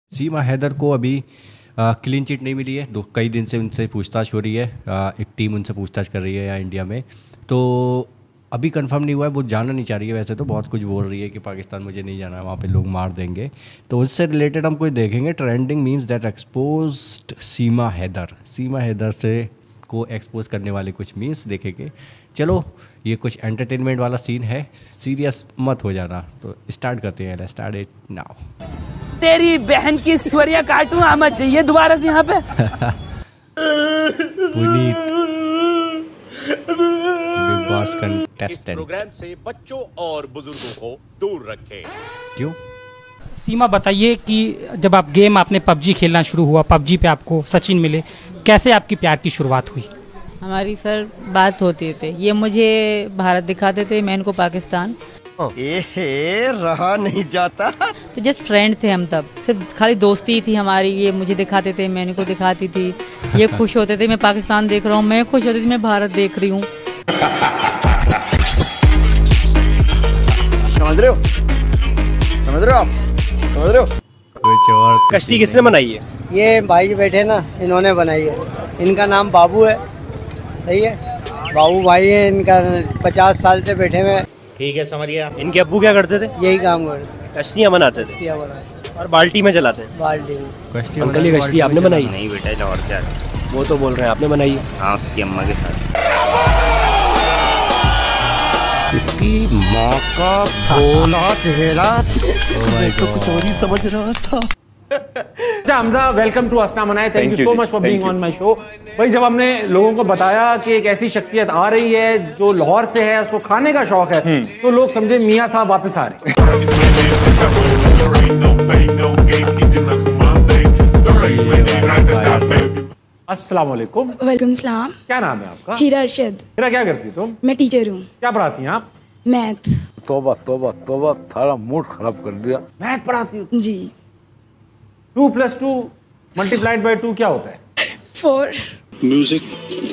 सीमा हैदर को अभी clean chit नहीं मिली है। कई दिन से उनसे पूछताछ हो रही है। एक टीम उनसे पूछताछ कर रही है यहाँ इंडिया में। तो अभी कंफर्म नहीं हुआ है, वो जाना नहीं चाह रही है। वैसे तो बहुत कुछ बोल रही है कि पाकिस्तान मुझे नहीं जाना है, वहाँ पे लोग मार देंगे। तो उससे रिलेटेड हम कोई देखेंगे trending memes that exposed Seema Haider. Seema Haider से को एक्सपोज करने वाले कुछ मीम्स देखेंगे। चलो, ये कुछ एंटरटेनमेंट वाला सीन है, सीरियस मत हो जाना। तो स्टार्ट करते हैं, लेट्स स्टार्ट इट नाउ। तेरी बहन की स्वरिया काटूं, आमद चाहिए दोबारा से यहाँ पे। Puneet Bigg Boss contestant programme से बच्चों और बुजुर्गों को दूर रखें। क्यों? सीमा, बताइए कि जब आप गेम आपने पबजी खेलना शुरू हुआ, पबजी पे आपको सचिन मिले, कैसे आपकी प्यार की शुरुआत हुई? हमारी सर बात होती थी, ये मुझे भारत दिखाते थे, मैं इनको पाकिस्तान। रहा नहीं जाता। तो जस्ट फ्रेंड थे हम, तब सिर्फ खाली दोस्ती थी हमारी। ये मुझे दिखाते थे, मैं इनको दिखाती थी। ये खुश होते थे मैं पाकिस्तान देख रहा हूँ, मैं खुश होती थी मैं भारत देख रही हूँ। समझ रहे हो? समझ रहे हो आप? समझ रहे हो? कुछ और कश्ती किसने बनाई है? ये भाई बैठे ना, इन्होंने बनाई है। इनका नाम बाबू है, सही है, बाबू भाई है इनका। 50 साल से बैठे हुए। ठीक है, समझ गया। इनके अब्बू क्या करते थे? यही काम करते, कश्तियाँ बनाते थे क्या बना और बाल्टी में चलाते हैं। बाल्टी में। अंकल, ये कश्ती आपने बनाई? नहीं बेटा, लाहौर से आते। वो तो बोल रहे हैं आपने बनाई है। हाँ, उसकी अम्मा के साथ। इसकी माँ का भोला चेहरा। तो कुछ और ही समझ रहा था। अच्छा हमजा, वेलकम टू असना मनाए। Thank you so much for being on my show. भाई, जब हमने लोगों को बताया कि एक ऐसी शख्सियत आ रही है जो लाहौर से है, उसको खाने का शौक है, तो लोग समझे मियां साहब वापस आ रहे हैं। अस्सलाम वालेकुम। वालेकुम सलाम। क्या नाम है आपका? हीरा अरशद। हीरा, क्या करती तुम? मैं टीचर हूँ। क्या पढ़ाती हैं आप? मैथ। तौबा तौबा तौबा, थारा मूड खराब कर दिया। मैथ पढ़ाती हूँ? जी। 2 + 2 मल्टीप्लाइड बाय 2 क्या होता है? 4। म्यूजिक।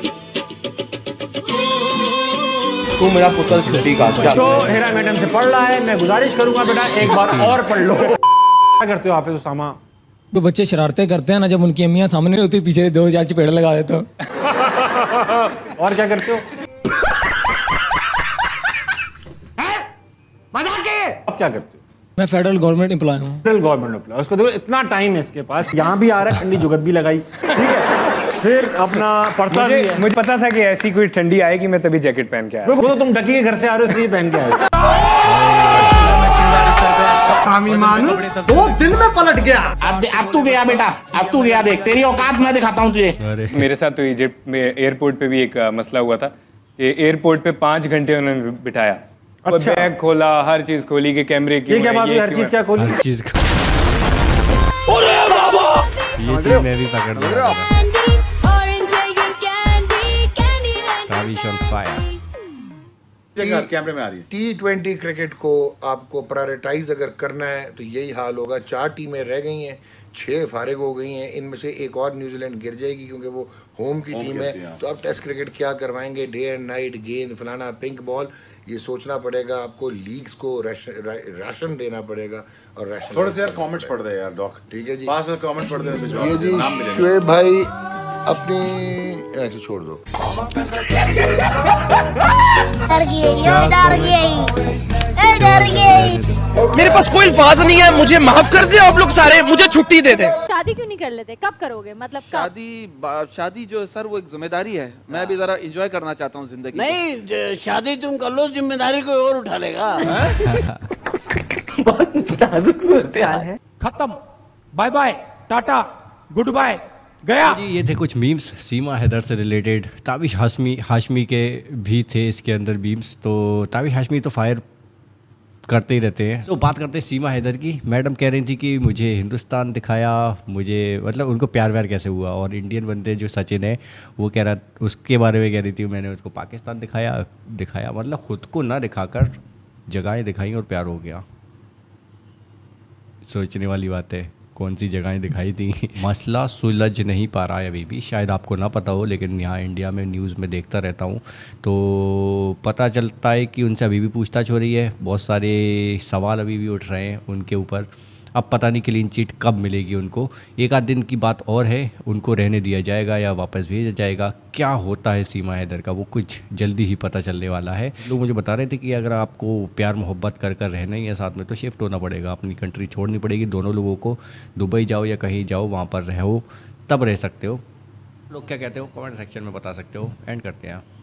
तू मेरा पुत्र छुट्टी का क्या? तो हीरा मैडम से पढ़ रहा है, मैं गुजारिश करूंगा बेटा एक बार और पढ़ लो। क्या करते हो हाफिज उसामा? तो बच्चे शरारतें करते हैं ना, जब उनकी अम्मियां सामने नहीं होती, पीछे 2000 चपेड़ लगा देते हो। और क्या करते हो? मजाक के। अब क्या करते हो? मैं फेडरल गवर्नमेंट एम्प्लॉय हूँ। Federal government employ. उसको देखो, इतना टाइम है इसके पास। यहाँ भी आ रहा है, ठंडी जुगत भी लगाई, ठीक है, फिर अपना पढ़ता भी है। मुझे पता था कि ऐसी कोई ठंडी आएगी, मैं तभी जैकेट पहन के आया। वो तो तुम डकी के घर से आ रहे हो, इसलिए पहन के आए। 2 दिन में पलट गया। अब तू गया बेटा, अब तू गया। देख, तेरी औकात मैं दिखाता हूँ तुझे। मेरे साथ तो इजिप्ट में एयरपोर्ट पे भी एक मसला हुआ था कि एयरपोर्ट पे 5 घंटे उन्होंने बिठाया। अच्छा। बैग खोला, हर चीज खोली कि कैमरे की। ये क्या बात हुई? हर चीज क्या खोली? हर चीज का ये चीज मैं भी पकड़ लिया। Tabish on fire. कैमरे में आ रही है। T20 क्रिकेट को आपको प्रायोरिटाइज अगर करना है तो यही हाल होगा। 4 टीमें रह गई हैं, 6 फारिग हो गई हैं। इनमें से एक और न्यूजीलैंड गिर जाएगी क्योंकि वो होम की टीम है। तो अब टेस्ट क्रिकेट क्या करवाएंगे? डे एंड नाइट, गेंद फलाना, पिंक बॉल, ये सोचना पड़ेगा आपको। लीग्स को राशन देना पड़ेगा। और राशन थोड़े से यार कमेंट्स पढ़ दे यार डॉक। ठीक है जी, पास में कमेंट पढ़ दे। ये जी शुएब भाई अपनी ऐसे छोड़ दो। मेरे पास कोई अल्फाज नहीं है, मुझे माफ कर दे आप लोग सारे, मुझे छुट्टी दे दे। शादी क्यों नहीं कर लेते? कब करोगे? मतलब कब? शादी जो है सर, वो एक जिम्मेदारी है। मैं भी जरा एंजॉय करना चाहता हूँ जिंदगी। नहीं, शादी तुम कर लो, जिम्मेदारी कोई और उठा लेगा। नाजुक सूरत हाल है। खत्म, bye bye, tata, good bye, गया जी। ये थे कुछ मीम्स सीमा हैदर से रिलेटेड। ताबिश हाशमी के भी थे इसके अंदर मीम्स। तो ताबिश हाशमी तो फायर करते ही रहते हैं। तो बात करते हैं सीमा हैदर की। मैडम कह रही थी कि मुझे हिंदुस्तान दिखाया, मुझे मतलब उनको प्यार व्यार कैसे हुआ। और इंडियन बंदे जो सचिन है, वो कह रहा, उसके बारे में कह रही थी मैंने उसको पाकिस्तान दिखाया मतलब खुद को ना दिखाकर जगहें दिखाई और प्यार हो गया। सोचने वाली बात है, कौन सी जगहें दिखाई थी। मसला सुलझ नहीं पा रहा है अभी भी, शायद आपको ना पता हो, लेकिन यहाँ इंडिया में न्यूज़ में देखता रहता हूँ तो पता चलता है कि उनसे अभी भी पूछताछ हो रही है। बहुत सारे सवाल अभी भी उठ रहे हैं उनके ऊपर। अब पता नहीं क्लीन चिट कब मिलेगी उनको। एक आध दिन की बात और है, उनको रहने दिया जाएगा या वापस भेजा जाएगा। क्या होता है सीमा हैदर का वो कुछ जल्दी ही पता चलने वाला है। लोग मुझे बता रहे थे कि अगर आपको प्यार मोहब्बत कर कर रहना ही है साथ में तो शिफ्ट होना पड़ेगा, अपनी कंट्री छोड़नी पड़ेगी दोनों लोगों को। दुबई जाओ या कहीं जाओ, वहाँ पर रहो तब रह सकते हो। लोग क्या कहते हो कमेंट सेक्शन में बता सकते हो। एंड करते हैं।